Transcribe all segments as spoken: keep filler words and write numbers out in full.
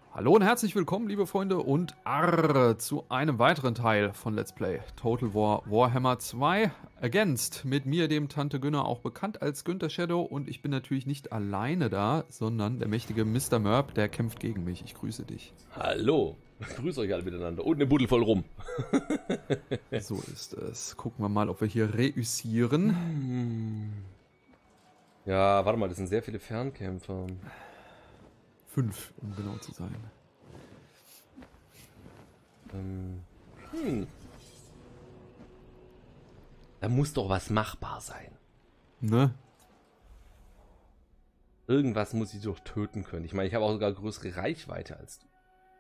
Hallo und herzlich willkommen, liebe Freunde, und arr, zu einem weiteren Teil von Let's Play Total War Warhammer zwei Against. Mit mir, dem Tante Günner, auch bekannt als Günther Shadow. Und ich bin natürlich nicht alleine da, sondern der mächtige Mister Merp, der kämpft gegen mich. Ich grüße dich. Hallo, grüße euch alle miteinander. Und eine Buddel voll rum. So ist es. Gucken wir mal, ob wir hier reüssieren. Ja, warte mal, das sind sehr viele Fernkämpfer. Fünf, um genau zu sein. Ähm, hm. Da muss doch was machbar sein. Ne? Irgendwas muss ich doch töten können. Ich meine, ich habe auch sogar größere Reichweite als du.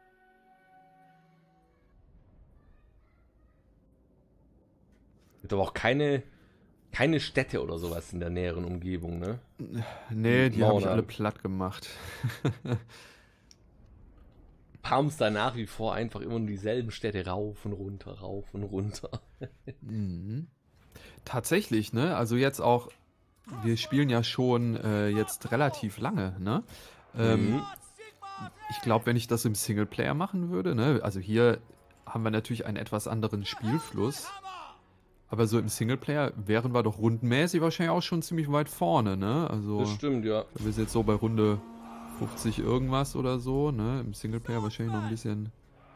Gibt aber auch keine, keine Städte oder sowas in der näheren Umgebung, ne? Nee, die habe ich Mauern. alle platt gemacht. Farmst da nach wie vor einfach immer nur dieselben Städte rauf und runter, rauf und runter. Mhm. Tatsächlich, ne? Also jetzt auch, wir spielen ja schon äh, jetzt relativ lange, ne? Ähm, Mhm. Ich glaube, wenn ich das im Singleplayer machen würde, ne? Also hier haben wir natürlich einen etwas anderen Spielfluss. Aber so im Singleplayer wären wir doch rundenmäßig wahrscheinlich auch schon ziemlich weit vorne, ne? Also, Das stimmt, ja. wir sind jetzt so bei Runde fünfzig irgendwas oder so, ne? Im Singleplayer wahrscheinlich noch ein bisschen,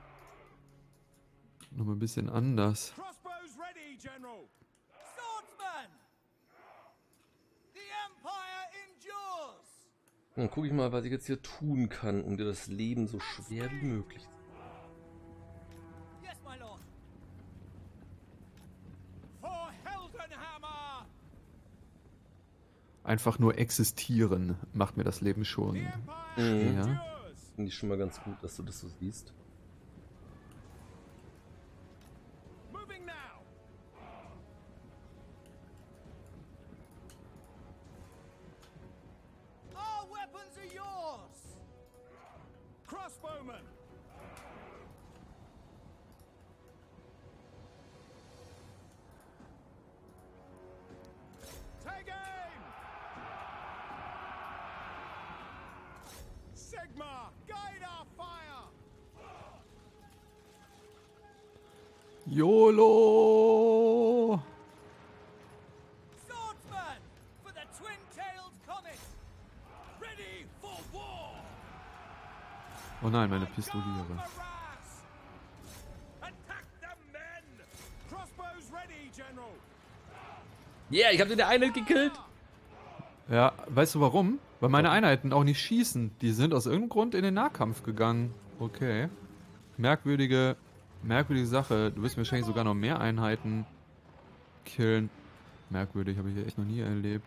noch mal ein bisschen anders. Crossbows ready, General! Swordsman! The Empire endures! Dann gucke ich mal, was ich jetzt hier tun kann, um dir das Leben so schwer wie möglich zu machen. Yes, my lord! For Heldenhammer! Einfach nur existieren macht mir das Leben schon The Empire schwer. endures! Finde ich schon mal ganz gut, dass du das so siehst. Moving now! Our weapons are yours! Crossbowmen! Take aim! Sigma, guide our fire! YOLO! Swordsman, for the twin-tailed comet! Ready for war! Oh nein, meine Pistoliere. Harass! Attack the men! Crossbows ready, General! Yeah, ich habe den der Einheit gekillt. Ja, weißt du warum? Weil meine Einheiten auch nicht schießen. Die sind aus irgendeinem Grund in den Nahkampf gegangen. Okay. Merkwürdige, merkwürdige Sache. Du wirst wahrscheinlich sogar noch mehr Einheiten killen. Merkwürdig, habe ich hier echt noch nie erlebt.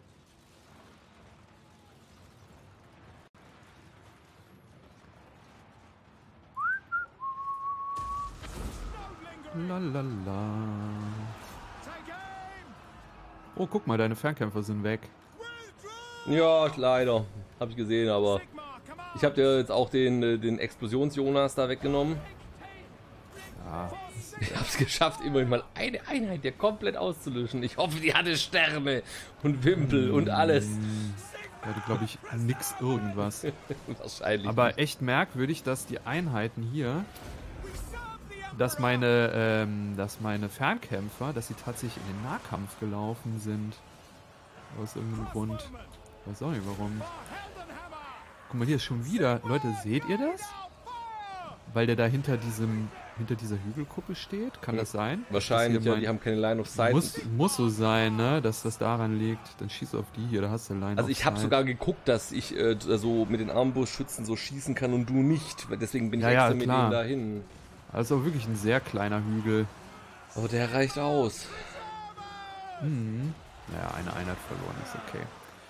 No lingering! Lalala. Take aim! Oh, guck mal, deine Fernkämpfer sind weg. Withdraw! Ja, leider. Habe ich gesehen, aber Sigma, come on! ich habe dir jetzt auch den, äh, den Explosions-Jonas da weggenommen. Ja, Ich habe es geschafft, immerhin mal eine Einheit der komplett auszulöschen. Ich hoffe, die hatte Sterne und Wimpel und alles. da hatte, glaube ich, nix irgendwas. Wahrscheinlich. Aber echt merkwürdig, dass die Einheiten hier, We serve the Empire! dass meine, ähm, dass meine Fernkämpfer, dass sie tatsächlich in den Nahkampf gelaufen sind. Aus irgendeinem Grund. Crossbowmen, Weiß auch nicht warum. for Heldenhammer! Guck mal, hier ist schon wieder. Leute, seht ihr das? Our fire! Weil der da hinter diesem, hinter dieser Hügelkuppe steht? Kann das sein? Wahrscheinlich, Dass hier ja, die mein- haben keine Line of Sight. Muss, muss so sein, ne? Dass das daran liegt. Dann schieß auf die hier, da hast du Line Also of ich habe Sight. sogar geguckt, dass ich äh, so mit den Armbrustschützen so schießen kann und du nicht. Deswegen bin ich Ja, ja, extra mit klar. denen dahin. Also wirklich ein sehr kleiner Hügel. Aber der reicht aus. Mhm. Naja, eine Einheit verloren ist okay.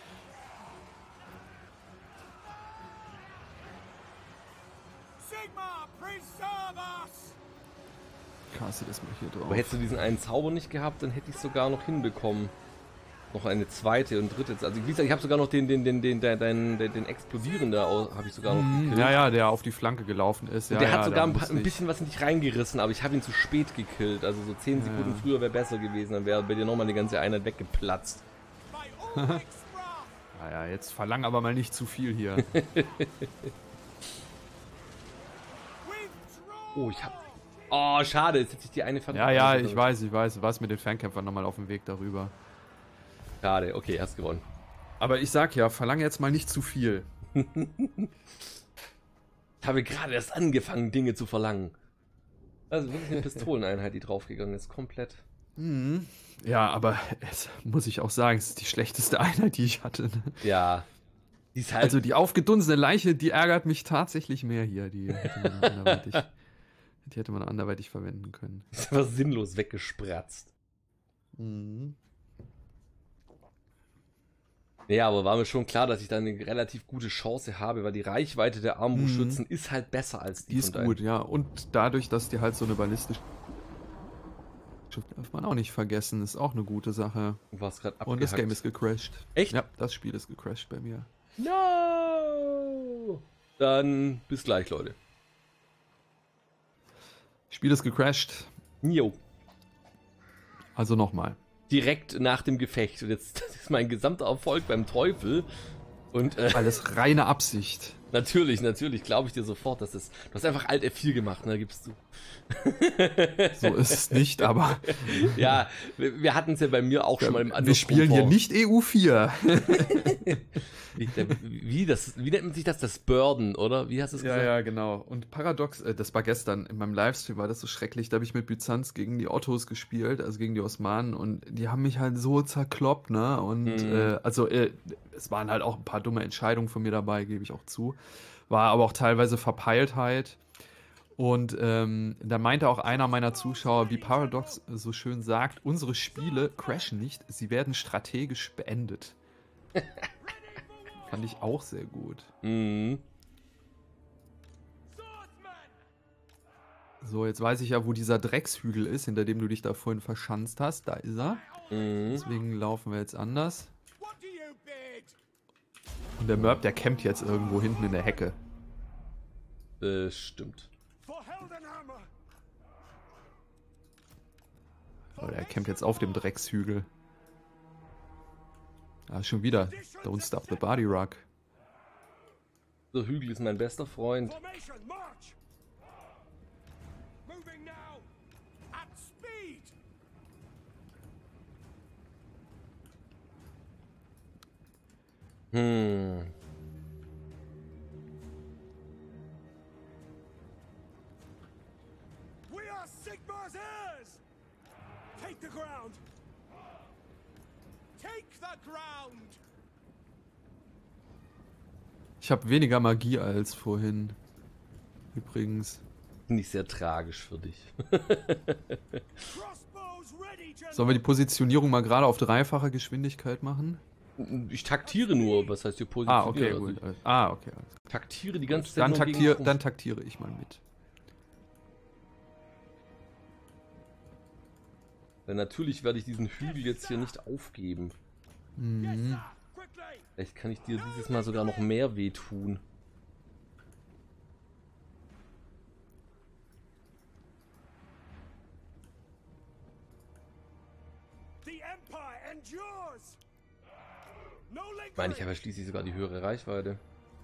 Sigma, preserve us! Caste das mal hier drauf. Aber hättest du diesen einen Zauber nicht gehabt, dann hätte ich es sogar noch hinbekommen. Noch eine zweite und dritte. Also wie gesagt, ich habe sogar noch den, den, den, den, den, den, den, den Explodierender habe ich sogar noch gekillt. Ja, ja, der auf die Flanke gelaufen ist. Ja, der ja, hat sogar da ein, paar, musste ein ich- bisschen was in dich reingerissen, aber ich habe ihn zu spät gekillt. Also so zehn Sekunden Ja. früher wäre besser gewesen, dann wäre bei dir nochmal eine ganze Einheit weggeplatzt. By all Wrath! Naja, jetzt verlang aber mal nicht zu viel hier. Oh, ich hab... Oh, schade, jetzt hätte ich die eine Fan Ja, ja, ich weiß, ich weiß. Du warst mit den Fernkämpfern nochmal auf dem Weg darüber. Schade, okay, hast gewonnen. Aber ich sag ja, verlange jetzt mal nicht zu viel. Ich habe gerade erst angefangen, Dinge zu verlangen. Also wirklich eine Pistoleneinheit, die draufgegangen ist, komplett. Mhm. Ja, aber es muss ich auch sagen, es ist die schlechteste Einheit, die ich hatte. Ne? Ja. Die ist halt... Also die aufgedunsene Leiche, die ärgert mich tatsächlich mehr hier. Die hätte man anderweitig, die hätte man anderweitig verwenden können. Die ist aber sinnlos weggespratzt. Mhm. Ja, aber war mir schon klar, dass ich da eine relativ gute Chance habe, weil die Reichweite der Armbrustschützen mhm. ist halt besser als die, die ist gut, ja. Und dadurch, dass die halt so eine ballistische... Darf man auch nicht vergessen, ist auch eine gute Sache. Du warst gerade abgehackt. Und das Game ist gecrashed. Echt? Ja, das Spiel ist gecrashed bei mir. No! Dann bis gleich, Leute. Spiel ist gecrashed. Jo. Also nochmal. Direkt nach dem Gefecht. Und jetzt das ist mein gesamter Erfolg beim Teufel. Und, äh, alles reine Absicht. Natürlich, natürlich, glaube ich dir sofort, dass das... Du hast einfach Alt F vier gemacht, ne, gibst du. So ist es nicht, aber... Ja, wir, wir hatten es ja bei mir auch schon mal im anderen. Wir spielen hier nicht E U vier. wie, wie, das, wie nennt man sich das? Das Burden, oder? Wie hast du es gesagt? Ja, ja, genau. Und Paradox, äh, das war gestern in meinem Livestream, war das so schrecklich. Da habe ich mit Byzanz gegen die Ottos gespielt, also gegen die Osmanen. Und die haben mich halt so zerkloppt, ne? Und mhm. äh, also äh, es waren halt auch ein paar dumme Entscheidungen von mir dabei, gebe ich auch zu. War aber auch teilweise Verpeiltheit. Und ähm, da meinte auch einer meiner Zuschauer, wie Paradox so schön sagt, unsere Spiele crashen nicht, sie werden strategisch beendet. Fand ich auch sehr gut. Mhm. So, jetzt weiß ich ja, wo dieser Dreckshügel ist, hinter dem du dich da vorhin verschanzt hast. Da ist er. Mhm. Deswegen laufen wir jetzt anders. Und der Mörb, der campt jetzt irgendwo hinten in der Hecke. Äh, stimmt. Aber der campt jetzt auf dem Dreckshügel. Ah, schon wieder. Don't stop the body rock. Der Hügel ist mein bester Freund. Hm. We are Sigmar's heirs. Take the ground. Take the ground. Ich habe weniger Magie als vorhin. Übrigens. Nicht sehr tragisch für dich. Sollen wir die Positionierung mal gerade auf dreifache Geschwindigkeit machen? Ich taktiere nur, was heißt hier positionieren? Ah, okay, gut. Also ah, okay. Ich taktiere die ganze Zeit. Dann, taktier, dann taktiere ich mal mit. Denn natürlich werde ich diesen Hügel jetzt hier nicht aufgeben. Mhm. Vielleicht kann ich dir dieses Mal sogar noch mehr wehtun. Ich meine, ich habe ja schließlich sogar die höhere Reichweite.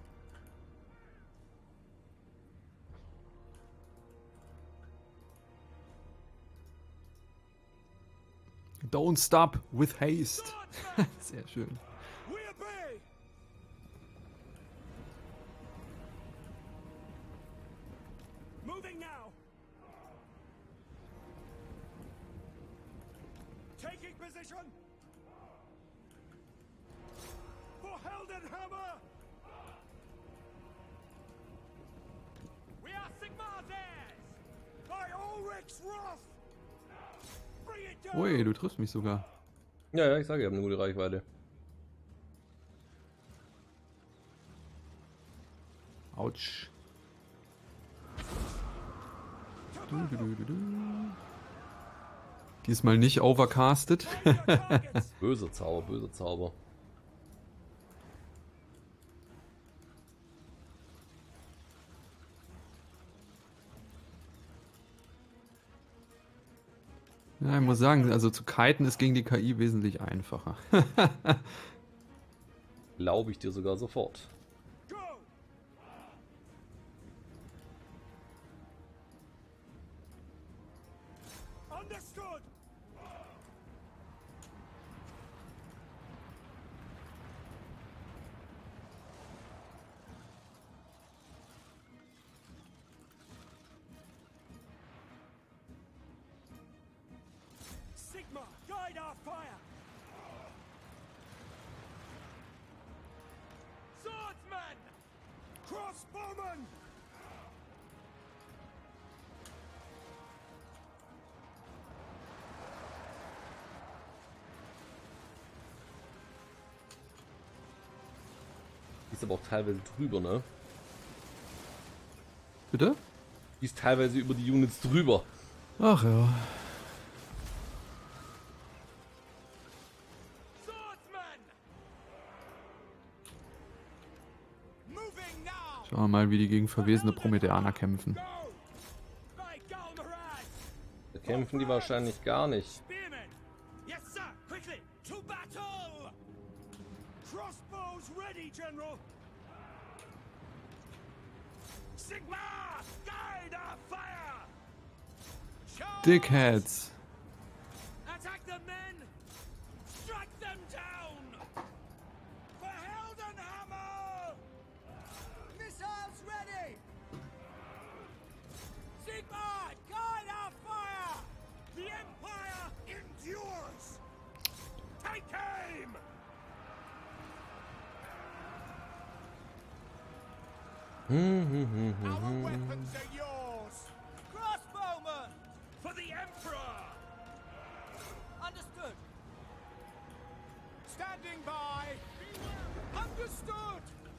Don't stop with haste. Sehr schön. Moving now. Taking position. For Heldenhammer. We are Sigmar's heirs. By Ulrich's wrath. Ui, du triffst mich sogar. Ja, ja, ich sage, ich habe eine gute Reichweite. Autsch. Du, du, du, du, du. Diesmal nicht overcastet. Böser Zauber, böser Zauber. Ja, ich muss sagen, also zu kiten ist gegen die K I wesentlich einfacher. Glaube ich dir sogar sofort. Understood. Sigma, guide our fire. Swordsman! Crossbowman! Die ist aber auch teilweise drüber, ne? Bitte? Die ist teilweise über die Units drüber. Ach ja. Swordsman! Moving now! Schauen wir mal, wie die gegen verwesene Prometheaner kämpfen. Go! By Galmarad! Da kämpfen die wahrscheinlich gar nicht. Spearmen! Yes, sir! Quickly! To battle! Crossbows ready, General! Sigma! Guide our fire! Charge! Dickheads. Attack the men! Strike them down! For Heldenhammer! Missiles ready! Sigma! Guide our fire! The Empire endures! Take aim! Our weapons are yours! Crossbowman! For the Emperor! Understood! Standing by! Understood!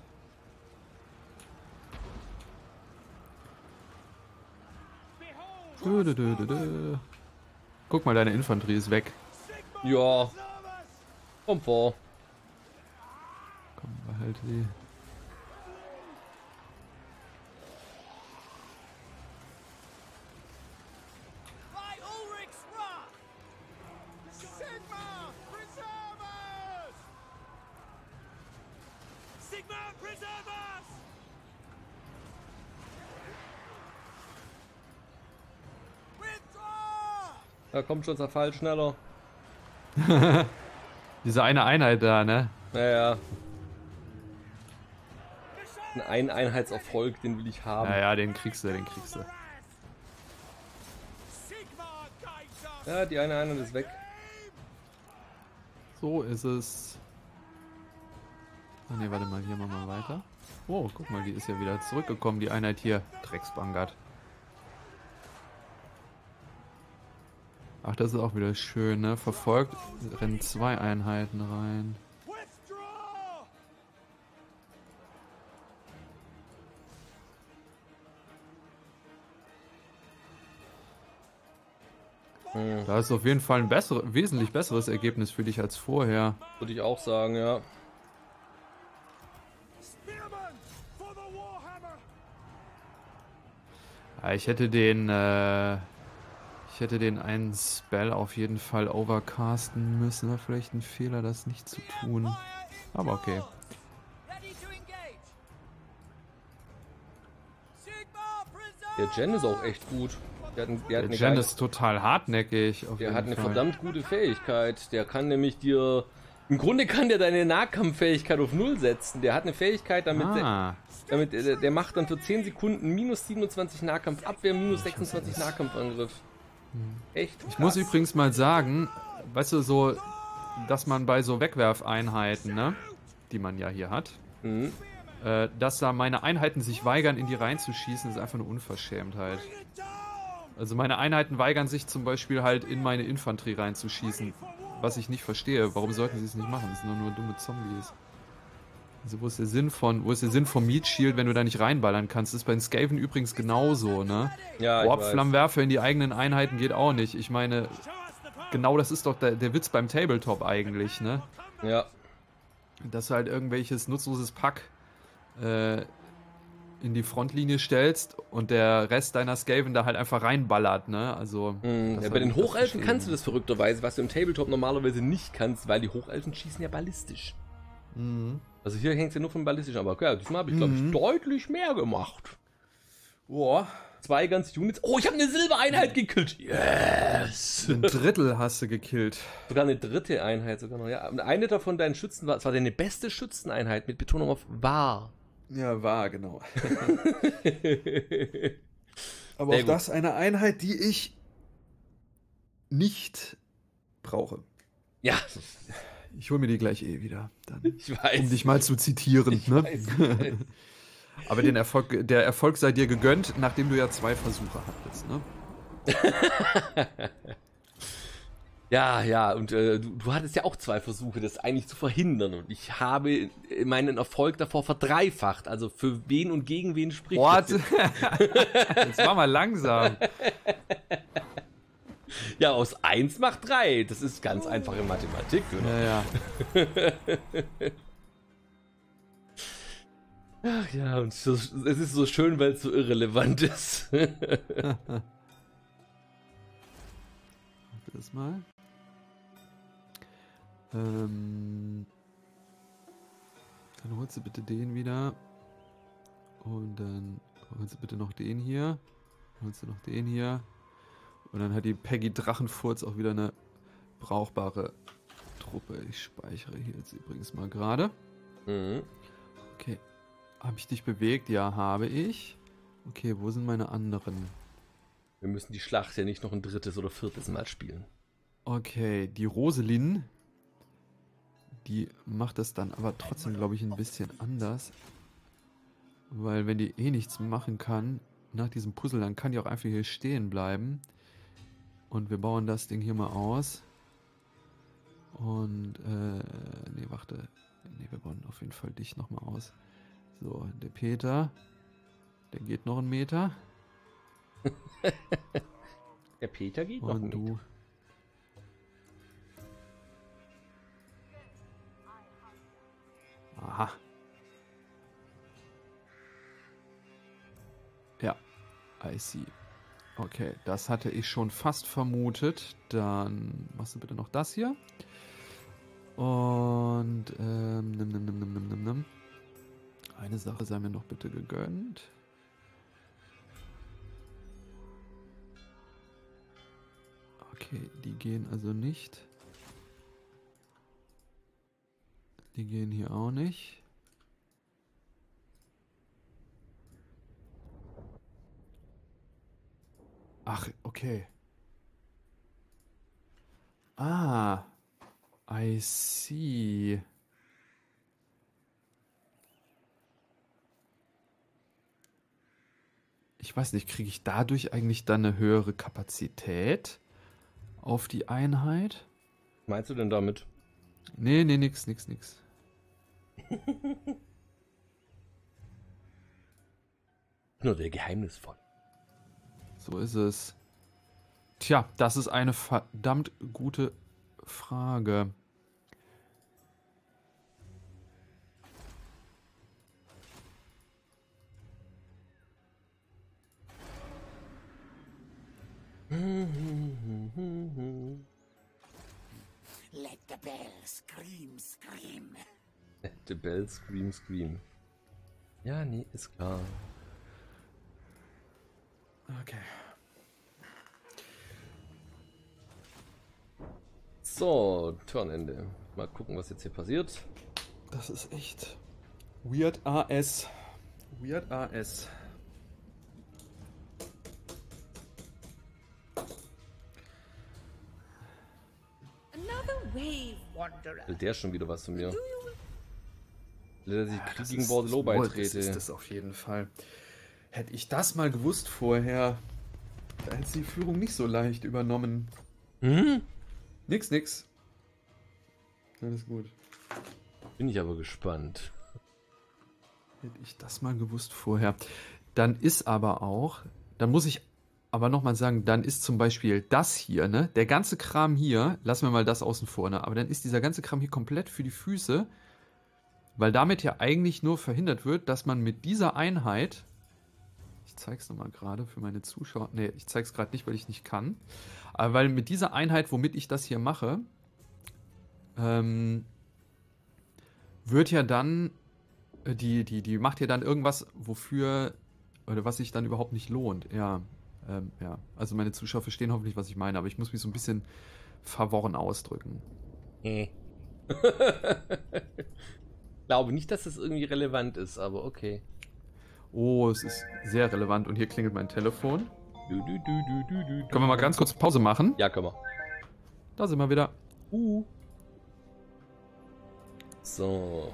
Dö, dö, dö, dö, dö. Guck mal, deine Infanterie ist weg. Sigma! Ja, Preserve us! komm vor. Komm, behalte die. By Ulrich's wrath! Sigma! Preserve us! Sigma! Preserve us! Withdraw! Da kommt schon Zerfall schneller. Diese eine Einheit da, ne? Naja. Ein Einheitserfolg, den will ich haben. Ja, ja, den kriegst du, den kriegst du. Sigma guides us! Ja, die eine Einheit ist weg. So ist es. Ah ne, warte mal, hier machen wir weiter. Oh, guck mal, die ist ja wieder zurückgekommen, die Einheit hier. Drecksbangard. Ach, das ist auch wieder schön, ne? Verfolgt, rennen zwei Einheiten rein. Withdraw! Da ist auf jeden Fall ein bessere, wesentlich besseres Ergebnis für dich als vorher. Würde ich auch sagen, ja. Spearman! For the Warhammer! Ja, ich hätte den, äh, ich hätte den einen Spell auf jeden Fall overcasten müssen. War vielleicht ein Fehler, das nicht zu tun. Aber okay. Ready to engage! Sigma! Der Preserve! Jen ist auch echt gut. Der hat, ein, der hat Der eine, Jen geile- ist total hartnäckig. Auf der jeden hat eine Fall. verdammt gute Fähigkeit. Der kann nämlich dir... Im Grunde kann der deine Nahkampffähigkeit auf Null setzen. Der hat eine Fähigkeit, damit... Ah, Damit, der, der macht dann für zehn Sekunden minus siebenundzwanzig Nahkampfabwehr, minus sechsundzwanzig Nahkampfangriff. Echt? ich muss übrigens mal sagen, weißt du, so, dass man bei so Wegwerfeinheiten, ne, die man ja hier hat, Mhm. äh, dass da meine Einheiten sich weigern, in die reinzuschießen, ist einfach eine Unverschämtheit. Bring it down! Also meine Einheiten weigern sich zum Beispiel halt in meine Infanterie reinzuschießen, was ich nicht verstehe. Warum sollten sie es nicht machen? Das sind doch nur dumme Zombies. Also wo ist der Sinn von, wo ist der Sinn vom Meat Shield, wenn du da nicht reinballern kannst? Das ist bei den Skaven übrigens genauso, ne? Ja, ich weiß. Warp-Flammenwerfer in die eigenen Einheiten geht auch nicht. Ich meine, Show us the power! genau das ist doch der, der Witz beim Tabletop eigentlich, ne? Ja. Dass du halt irgendwelches nutzloses Pack äh, in die Frontlinie stellst und der Rest deiner Skaven da halt einfach reinballert, ne? Also. Mhm. das Ja, hab bei den ich- das Hochelfen verstehe kannst du ich das verrückterweise, was du im Tabletop normalerweise nicht kannst, weil die Hochelfen schießen ja ballistisch. nicht. Mhm. Also hier hängt es ja nur vom ballistischen, aber ja, diesmal habe ich glaube ich Mhm. deutlich mehr gemacht. Boah, Zwei ganze Units. Oh, ich habe eine Silbereinheit gekillt. Yes. Ein Drittel hast du gekillt. Sogar eine dritte Einheit sogar noch. Ja, eine davon deinen Schützen war, es war deine beste Schützeneinheit mit Betonung auf war. Ja, war, genau. Aber Sehr auch gut. das eine Einheit, die ich nicht brauche. Ja, Ich hole mir die gleich eh wieder, dann, ich weiß. um dich mal zu zitieren. Ich Ne? weiß, ich weiß. Aber den Erfolg, der Erfolg sei dir gegönnt, nachdem du ja zwei Versuche hattest. Ne? Ja, ja, und äh, du, du hattest ja auch zwei Versuche, das eigentlich zu verhindern. Und ich habe meinen Erfolg davor verdreifacht. Also für wen und gegen wen spricht What? das jetzt? Jetzt war mal langsam. Ja, aus eins macht drei. Das ist ganz einfache Mathematik. Oder? Ja, ja. Ach ja, und so, es ist so schön, weil es so irrelevant ist. Das mal. Ähm, dann holst du bitte den wieder. Und dann holst du bitte noch den hier. Holst du noch den hier. Und dann hat die Peggy Drachenfurz auch wieder eine brauchbare Truppe. Ich speichere hier jetzt übrigens mal gerade. Mhm. Okay. Habe ich dich bewegt? Ja, habe ich. Okay, wo sind meine anderen? Wir müssen die Schlacht ja nicht noch ein drittes oder viertes Mal spielen. Okay, die Roselyn, die macht das dann aber trotzdem, glaube ich, ein bisschen anders. Weil wenn die eh nichts machen kann, nach diesem Puzzle, dann kann die auch einfach hier stehen bleiben. Und wir bauen das Ding hier mal aus. Und, äh, nee, warte. Nee, wir bauen auf jeden Fall dich nochmal aus. So, der Peter, der geht noch einen Meter. Der Peter geht noch Und mit. du. Aha. Ja, I see. Okay, das hatte ich schon fast vermutet. Dann machst du bitte noch das hier. Und ähm, nimm, nimm, nimm, nimm, nimm, nimm, nimm. Eine Sache sei mir noch bitte gegönnt. Okay, die gehen also nicht. Die gehen hier auch nicht. Ach, okay. Ah, I see. Ich weiß nicht, kriege ich dadurch eigentlich dann eine höhere Kapazität auf die Einheit? Was meinst du denn damit? Nee, nee, nix, nix, nix. Nur der geheimnisvoll. So ist es. Tja, das ist eine verdammt gute Frage. Let the bell scream, scream. The Bell Scream Scream. Ja, nee, ist klar. Okay. So, Turnende. Mal gucken, was jetzt hier passiert. Das ist echt Weird A S. Weird A S. Another wave, wanderer. Will der schon wieder was von mir? Do you Will er sich Ja, Krieg das gegen ist- Bordelot das- beitrete? Das ist das auf jeden Fall. Hätte ich das mal gewusst vorher, da hätte die Führung nicht so leicht übernommen. Hm? Nix, nix. Alles gut. Bin ich aber gespannt. Hätte ich das mal gewusst vorher. Dann ist aber auch, dann muss ich aber nochmal sagen, dann ist zum Beispiel das hier, ne, der ganze Kram hier, lassen wir mal das außen vor, ne, aber dann ist dieser ganze Kram hier komplett für die Füße, weil damit ja eigentlich nur verhindert wird, dass man mit dieser Einheit, ich zeig's nochmal gerade für meine Zuschauer, ne, ich zeig's gerade nicht, weil ich nicht kann, aber weil mit dieser Einheit, womit ich das hier mache, ähm, wird ja dann, äh, die, die, die macht ja dann irgendwas, wofür oder was sich dann überhaupt nicht lohnt. Ja, ähm, ja. Also meine Zuschauer verstehen hoffentlich, was ich meine, aber ich muss mich so ein bisschen verworren ausdrücken. Äh. Glaube nicht, dass das irgendwie relevant ist, aber okay. Oh, es ist sehr relevant und hier klingelt mein Telefon. Du, du, du, du, du, du, Können wir mal ganz kurz Pause machen? Ja, können wir. Da sind wir wieder. Uh. So.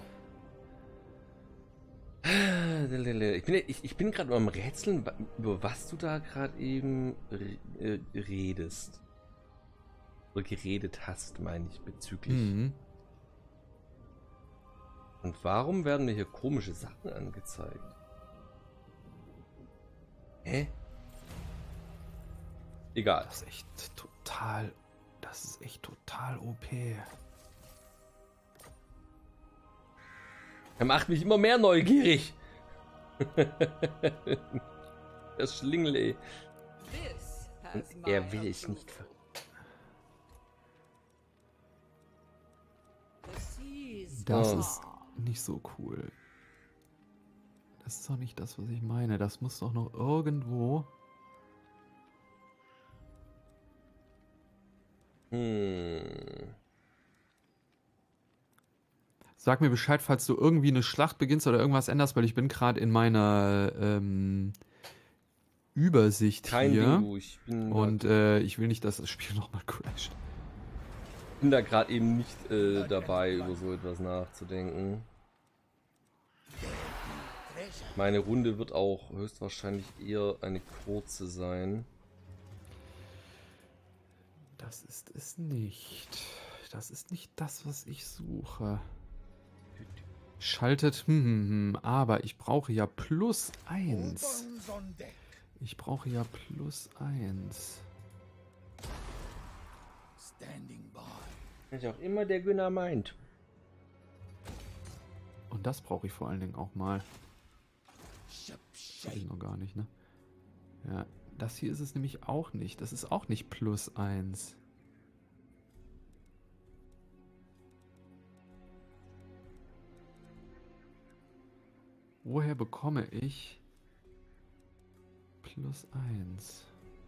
Ich bin, ich, ich bin gerade am Rätseln, über was du da gerade eben re redest. Oder geredet hast, meine ich, bezüglich. Mhm. Und warum werden mir hier komische Sachen angezeigt? Hä? Egal. Das ist echt total. Das ist echt total O P. Er macht mich immer mehr neugierig. Das Schlingel, ey. Und er will es nicht ver... Das Oh. ist nicht so cool. Das ist doch nicht das, was ich meine. Das muss doch noch irgendwo... Hm. Sag mir Bescheid, falls du irgendwie eine Schlacht beginnst oder irgendwas änderst, weil ich bin gerade in meiner ähm, Übersicht Kein hier. Ding, du. Ich bin, Und äh, ich will nicht, dass das Spiel nochmal crasht. bin da gerade eben nicht äh, dabei, über so etwas nachzudenken. Meine Runde wird auch höchstwahrscheinlich eher eine kurze sein. Das ist es nicht. Das ist nicht das, was ich suche. Schaltet, hm, hm, hm, aber ich brauche ja plus eins. Ich brauche ja plus eins. Was auch immer der Günner meint. Und das brauche ich vor allen Dingen auch mal. Das weiß ich noch gar nicht, ne? Ja, das hier ist es nämlich auch nicht. Das ist auch nicht plus eins. Woher bekomme ich plus eins?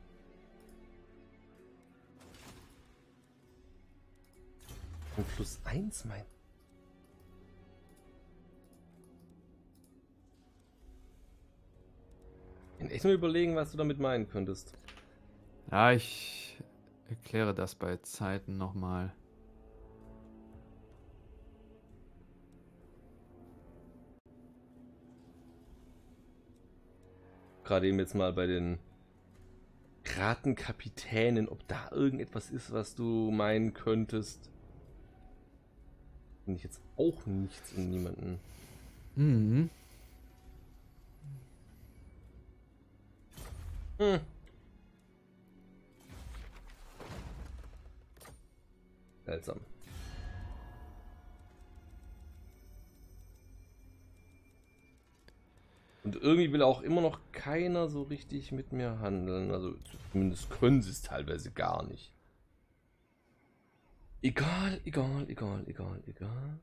Und plus eins, mein. Ich bin echt nur überlegen, was du damit meinen könntest. Ja, ich erkläre das bei Zeiten nochmal. Gerade eben jetzt mal bei den Ratenkapitänen, ob da irgendetwas ist, was du meinen könntest. Finde ich jetzt auch nichts in niemanden. Mhm. Hm. Seltsam. Und irgendwie will auch immer noch keiner so richtig mit mir handeln. Also zumindest können sie es teilweise gar nicht. Egal, egal, egal, egal, egal.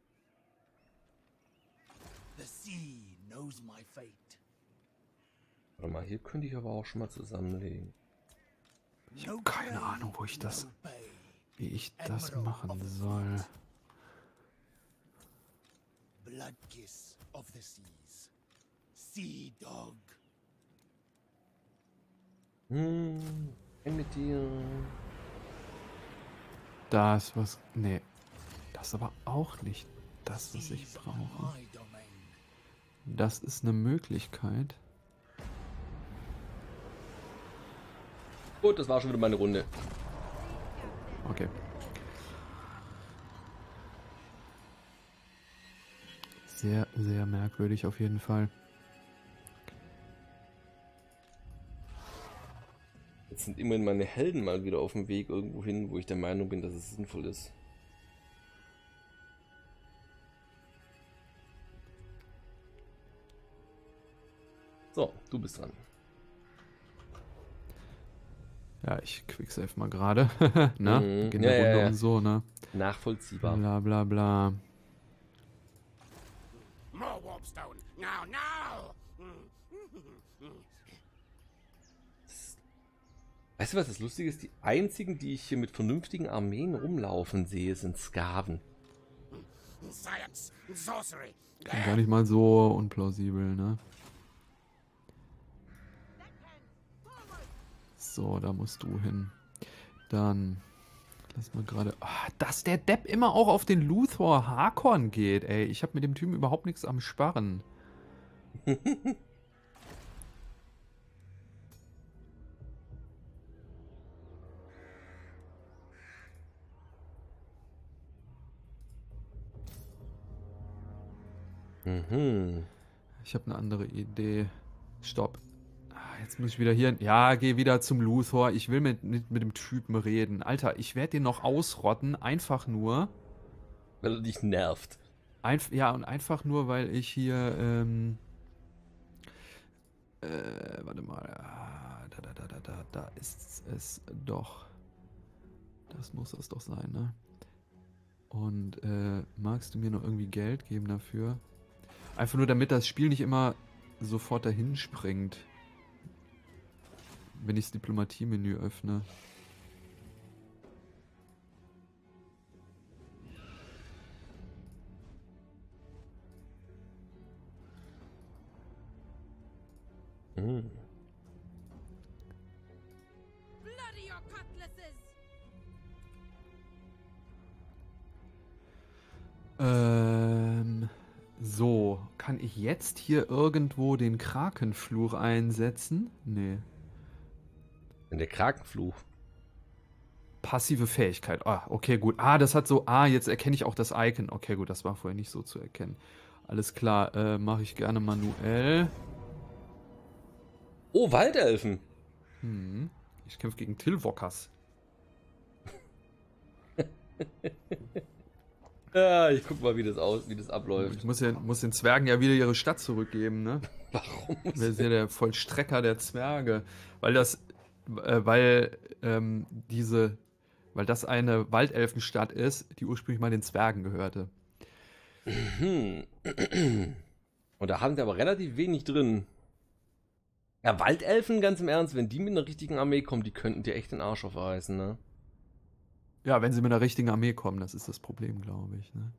The sea knows my fate. Warte mal, hier könnte ich aber auch schon mal zusammenlegen. Ich habe keine Ahnung, wo ich das, wie ich das machen soll. Blood kiss of the seas. Sea dog. Hm, ein mit dir. Das, was, nee, das ist aber auch nicht das, was ich brauche. My domain. Das ist eine Möglichkeit. Gut, das war schon wieder meine Runde. Okay. Sehr, sehr merkwürdig auf jeden Fall. Jetzt sind immerhin meine Helden mal wieder auf dem Weg irgendwo hin, wo ich der Meinung bin, dass es sinnvoll ist. So, du bist dran. Ja, ich quicksave mal gerade. Ne? Mhm. Beginn Ja, der ja, Runde ja. und so, ne? Nachvollziehbar. Bla bla bla. More warpstone. Now, now! Weißt du, was das Lustige ist? Die einzigen, die ich hier mit vernünftigen Armeen rumlaufen sehe, sind Skaven. Science, sorcery. Klingt gar nicht mal so unplausibel, ne? So, da musst du hin. Dann, lass mal gerade... Ah, dass der Depp immer auch auf den Luthor Harkon geht, ey. Ich habe mit dem Typen überhaupt nichts am Sparren. Mhm. Ich habe eine andere Idee. Stopp. Ah, jetzt muss ich wieder hier... Ja, geh wieder zum Luthor. Ich will mit, mit, mit dem Typen reden. Alter, ich werde den noch ausrotten. Einfach nur... Weil er dich nervt. Einf ja, und einfach nur, weil ich hier... Ähm, äh, warte mal. Ah, da, da, da, da, da, da ist es doch. Das muss es doch sein, ne? Und äh, magst du mir noch irgendwie Geld geben dafür? Einfach nur, damit das Spiel nicht immer sofort dahin springt. Wenn ich das Diplomatie-Menü öffne. Mhm. Bloody your cutlasses. Ähm, so, kann ich jetzt hier irgendwo den Krakenfluch einsetzen? Nee. In der Krakenfluch. Passive Fähigkeit. Ah, okay, gut. Ah, das hat so... Ah, jetzt erkenne ich auch das Icon. Okay, gut, das war vorher nicht so zu erkennen. Alles klar, äh, mache ich gerne manuell. Oh, Waldelfen. Hm. Ich kämpfe gegen Tilvokas. Ja, ich guck mal, wie das aus, wie das abläuft. Ich muss, ja, muss den Zwergen ja wieder ihre Stadt zurückgeben, ne? Warum? Wer ist ja der Vollstrecker der Zwerge? Weil das... Äh, weil ähm, diese... Weil das eine Waldelfenstadt ist, die ursprünglich mal den Zwergen gehörte. Hm. Und da haben sie aber relativ wenig drin. Ja, Waldelfen, ganz im Ernst, wenn die mit einer richtigen Armee kommen, die könnten dir echt den Arsch aufreißen, ne? Ja, wenn sie mit einer richtigen Armee kommen, das ist das Problem, glaube ich. Ne?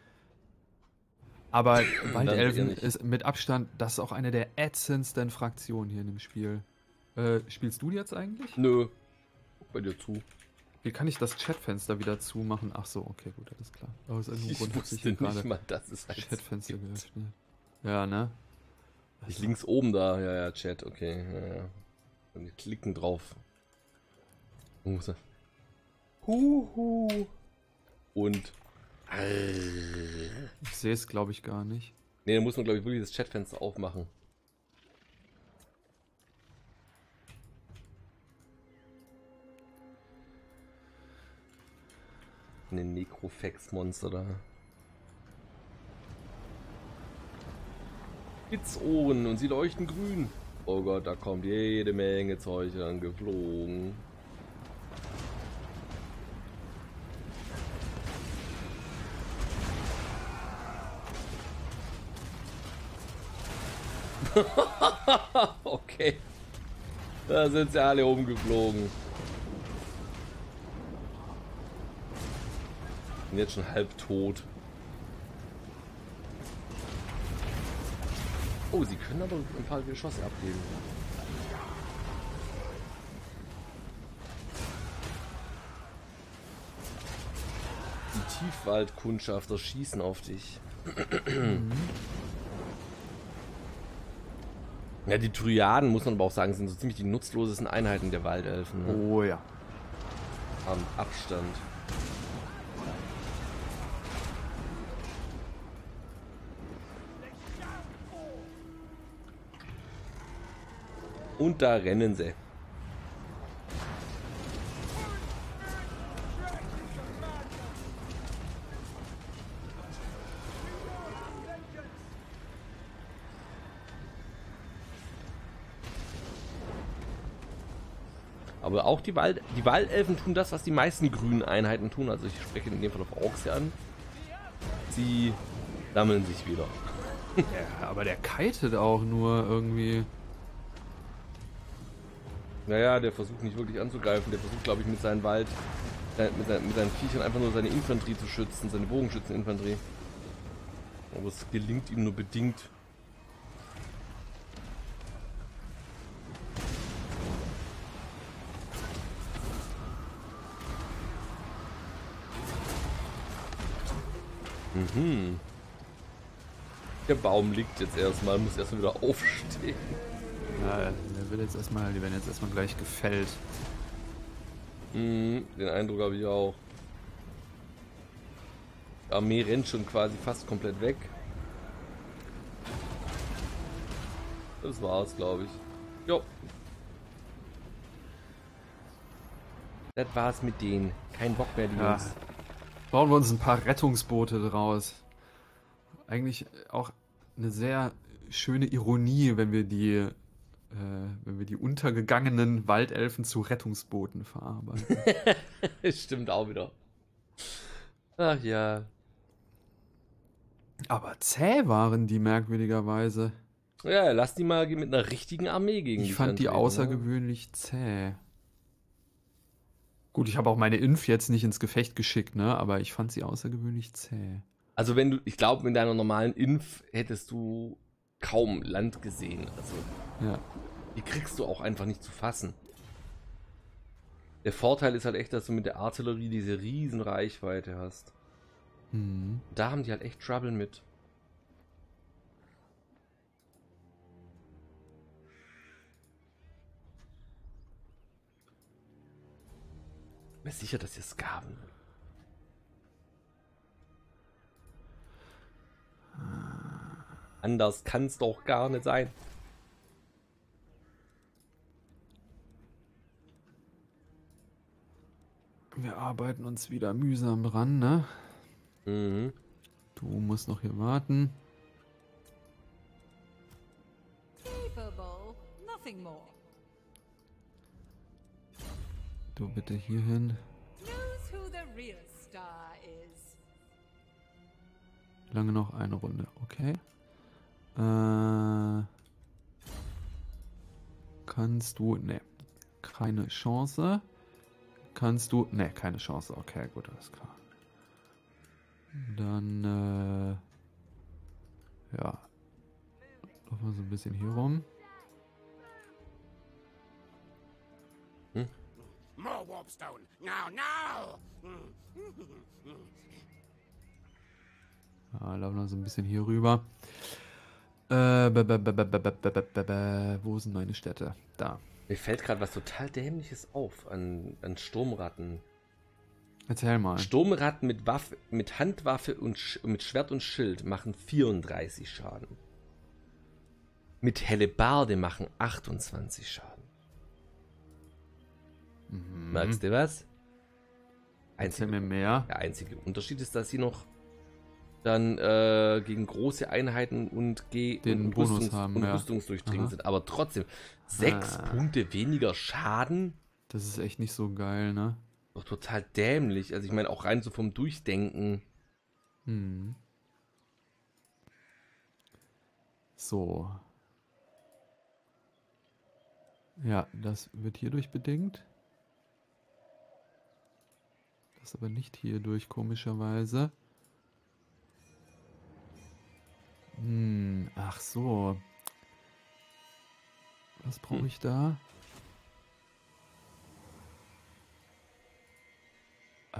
Aber Waldelfen nicht. ist mit Abstand, das ist auch eine der ätzendsten Fraktionen hier in dem Spiel. Äh, spielst du die jetzt eigentlich? Nö. Guck bei dir zu. Wie kann ich das Chatfenster wieder zumachen? Ach so, okay, gut, alles klar. Aus irgendeinem Ich Grund hat sich wusste hier nicht gerade mal, dass es eins Chatfenster gibt. geöffnet. Ja, ne? Ich links oben da, ja, ja, Chat, okay, ja, ja. Und wir klicken drauf. Und Huhu. Und. Ich sehe es, glaube ich, gar nicht. Ne, da muss man, glaube ich, wirklich das Chatfenster aufmachen. Ein Necrofax-Monster da. Spitzohren und sie leuchten grün. Oh Gott, da kommt jede Menge Zeug dann geflogen. Okay. Da sind sie alle umgeflogen. Sind jetzt schon halb tot. Oh, sie können aber ein paar Geschosse abgeben. Die Tiefwaldkundschafter schießen auf dich. Mhm. Ja, die Dryaden, muss man aber auch sagen, sind so ziemlich die nutzlosesten Einheiten der Waldelfen. Ne? Oh ja. Am Abstand. Und da rennen sie. Aber auch die Wald, die Waldelfen tun das, was die meisten grünen Einheiten tun. Also ich spreche in dem Fall auf Orks an. Sie sammeln sich wieder. Ja, aber der kitet auch nur irgendwie. Naja, der versucht nicht wirklich anzugreifen. Der versucht, glaube ich, mit seinem Wald, äh, mit, seinen, mit seinen Viechern einfach nur seine Infanterie zu schützen, seine Bogenschützeninfanterie. Aber es gelingt ihm nur bedingt. Mhm. Der Baum liegt jetzt erstmal, muss erstmal wieder aufstehen. Ja, der wird jetzt erstmal, die werden jetzt erstmal gleich gefällt. Mhm, den Eindruck habe ich auch. Die Armee rennt schon quasi fast komplett weg. Das war's, glaube ich. Jo. Das war's mit denen. Kein Bock mehr, die Ja. Jungs. Bauen wir uns ein paar Rettungsboote draus. Eigentlich auch eine sehr schöne Ironie, wenn wir die, äh, wenn wir die untergegangenen Waldelfen zu Rettungsbooten verarbeiten. Stimmt auch wieder. Ach ja. Aber zäh waren die merkwürdigerweise. Ja, lass die mal mit einer richtigen Armee gegen Ich dich fand die antreten, ne? außergewöhnlich zäh. Gut, ich habe auch meine Inf jetzt nicht ins Gefecht geschickt, ne? Aber ich fand sie außergewöhnlich zäh. Also wenn du, ich glaube, mit deiner normalen Inf hättest du kaum Land gesehen. Also Ja. die kriegst du auch einfach nicht zu fassen. Der Vorteil ist halt echt, dass du mit der Artillerie diese riesen Reichweite hast. Hm. Da haben die halt echt Trouble mit. Bin mir sicher, dass ihr Skaven. Anders kann es doch gar nicht sein. Wir arbeiten uns wieder mühsam dran, ne? Mhm. Du musst noch hier warten. Capable, nothing more. Du bitte hier hin. Knows who the real star is. Lange noch eine Runde, okay. Äh, kannst du... Ne, keine Chance. Kannst du... Ne, keine Chance. Okay, gut, alles klar. Dann, äh... ja. Laufen wir so ein bisschen hier rum. More warpstone. Now, now. Ja, laufen wir so ein bisschen hier rüber. Äh, b -b -b -b -b -b -b -b -b wo sind meine Städte? Da. Mir fällt gerade was total Dämliches auf an, an Sturmratten. Erzähl mal. Sturmratten mit Waffe, mit Handwaffe und Sch mit Schwert und Schild machen vierunddreißig Schaden. Mit Hellebarde machen achtundzwanzig Schaden. Mhm. Merkst du was? Erzähl Einzige, mir mehr. der einzige Unterschied ist, dass sie noch dann äh, gegen große Einheiten und, Ge Den und, Bonus Rüstungs haben, und ja. rüstungsdurchdringend Aha. sind. Aber trotzdem, sechs Ah. Punkte weniger Schaden? Das ist echt nicht so geil, ne? Doch total dämlich. Also ich meine auch rein so vom Durchdenken. Hm. So. Ja, das wird hierdurch bedingt. Das aber nicht hierdurch, komischerweise. Hm, ach so. Was brauche Hm. ich da? Äh.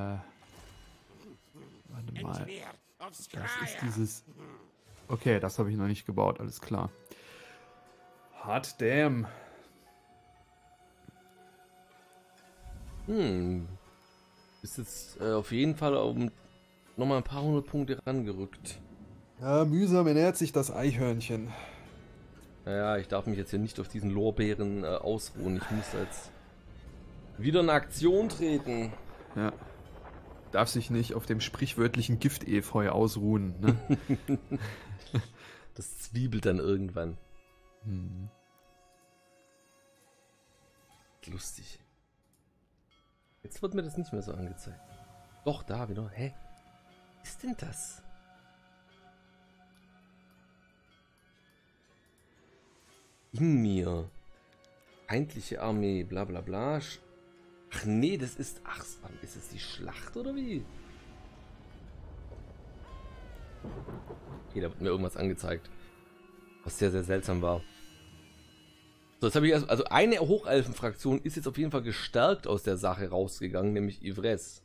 Warte mal. Engineer of Das ist Skryre. dieses... Okay, das habe ich noch nicht gebaut, alles klar. Hot damn. Hm. Ist jetzt äh, auf jeden Fall um nochmal ein paar hundert Punkte rangerückt. Ja, mühsam ernährt sich das Eichhörnchen. Naja, ich darf mich jetzt hier nicht auf diesen Lorbeeren äh, ausruhen. Ich muss jetzt wieder in Aktion treten. Ja. Darf sich nicht auf dem sprichwörtlichen Giftefeu ausruhen, ne? Das zwiebelt dann irgendwann. Hm. Lustig. Jetzt wird mir das nicht mehr so angezeigt. Doch, da wieder. Hä? Was ist denn das? In mir. Feindliche Armee, bla bla bla. Ach nee, das ist... Ach, ist es die Schlacht oder wie? Okay, da wird mir irgendwas angezeigt. Was sehr, sehr seltsam war. So, jetzt habe ich also, also eine Hochelfen-Fraktion ist jetzt auf jeden Fall gestärkt aus der Sache rausgegangen, nämlich Yvresse.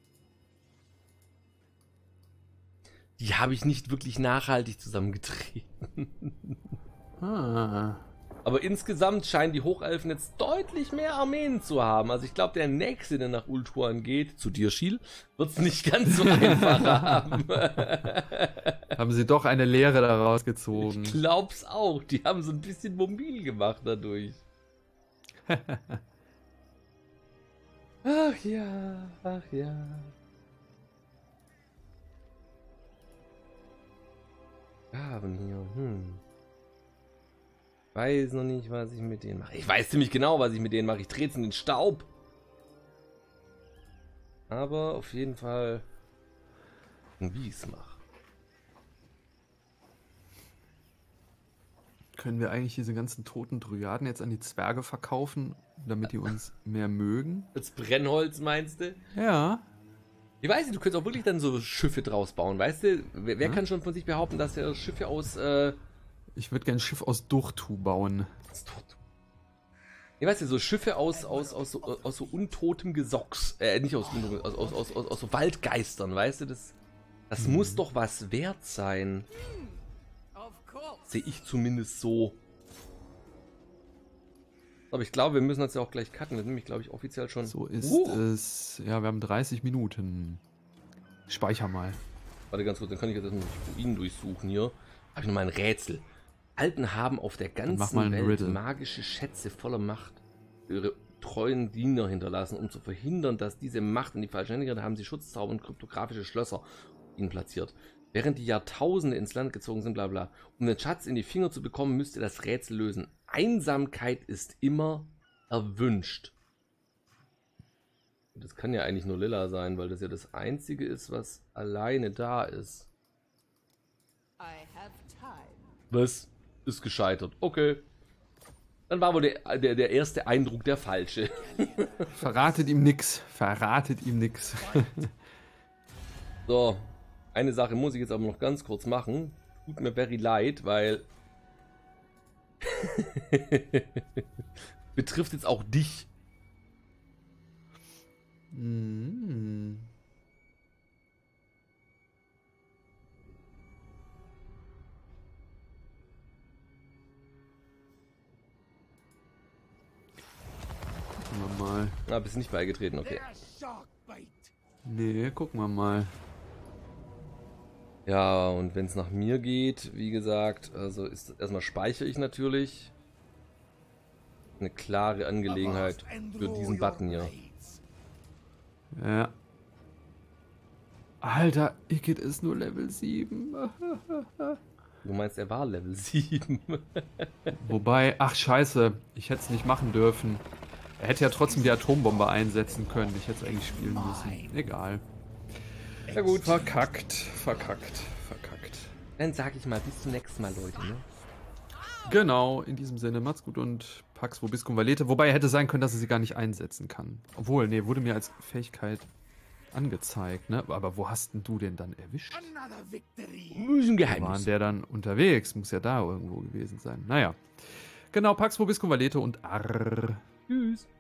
Die habe ich nicht wirklich nachhaltig zusammengetreten. Ah. Aber insgesamt scheinen die Hochelfen jetzt deutlich mehr Armeen zu haben. Also ich glaube, der nächste, der nach Ultuan geht, zu dir, Schiel, wird es nicht ganz so einfach haben. Haben sie doch eine Lehre daraus gezogen. Ich glaub's auch. Die haben so ein bisschen mobil gemacht dadurch. Ach ja, ach ja. Wir haben hier, hm. Ich weiß noch nicht, was ich mit denen mache. Ich weiß ziemlich genau, was ich mit denen mache. Ich drehe es in den Staub. Aber auf jeden Fall, wie ich es mache. Können wir eigentlich diese ganzen toten Dryaden jetzt an die Zwerge verkaufen, damit die uns mehr mögen? Als Brennholz meinst du? Ja. Ich weiß nicht, du könntest auch wirklich dann so Schiffe draus bauen, weißt du? Wer, wer Ja. kann schon von sich behaupten, dass er Schiffe aus... Äh, Ich würde gerne ein Schiff aus Durtu bauen. Ich weiß nicht, so Schiffe aus, aus, aus, so, aus so untotem Gesocks. Äh, nicht aus, aus, aus, aus, aus, aus so Waldgeistern, weißt du? Das, das Mhm. muss doch was wert sein. Of course. Sehe ich zumindest so. Aber ich glaube, wir müssen das ja auch gleich cutten. Wir sind nämlich, glaube ich, offiziell schon... So ist Uh. es. Ja, wir haben dreißig Minuten. Speicher mal. Warte ganz kurz, dann kann ich jetzt erstmal die Ruinen durchsuchen hier. Habe ich noch mal ein Rätsel. Alten haben auf der mach ganzen mal einen Welt Riddle. magische Schätze voller Macht für ihre treuen Diener hinterlassen. Um zu verhindern, dass diese Macht in die falsche Hände gerät, haben sie Schutzzauber und kryptografische Schlösser ihnen platziert. Während die Jahrtausende ins Land gezogen sind, bla bla. Um den Schatz in die Finger zu bekommen, müsst ihr das Rätsel lösen. Einsamkeit ist immer erwünscht. Das kann ja eigentlich nur Lilla sein, weil das ja das Einzige ist, was alleine da ist. I have time. Was? Ist gescheitert. Okay. Dann war wohl der, der, der erste Eindruck der falsche. Verratet ihm nix. Verratet ihm nix. So. Eine Sache muss ich jetzt aber noch ganz kurz machen. Tut mir very leid, weil... betrifft jetzt auch dich. Mm. Gucken wir mal. Ah, bist nicht beigetreten, okay. Their shark bait. Nee, gucken wir mal. Ja, und wenn es nach mir geht, wie gesagt, also ist erstmal speichere ich natürlich. Eine klare Angelegenheit für diesen Button hier. Ja. Alter, Igitt ist nur Level sieben. Du meinst, er war Level sieben. Wobei, ach scheiße, ich hätte es nicht machen dürfen. Er hätte ja trotzdem die Atombombe einsetzen können. Ich hätte es eigentlich spielen müssen. Egal. Ja gut. Verkackt, verkackt, verkackt. Dann sag ich mal, bis zum nächsten Mal, Leute. Ne? Genau, in diesem Sinne, macht's gut und Pax Vobiscum Valete. Wobei, hätte sein können, dass er sie gar nicht einsetzen kann. Obwohl, nee, wurde mir als Fähigkeit angezeigt, ne? Aber wo hast denn du den dann erwischt? Another victory. Ein Wo war Geheimnis. der dann unterwegs? Muss ja da irgendwo gewesen sein. Naja. Genau, Pax Vobiscum Valete und Arr. Tschüss.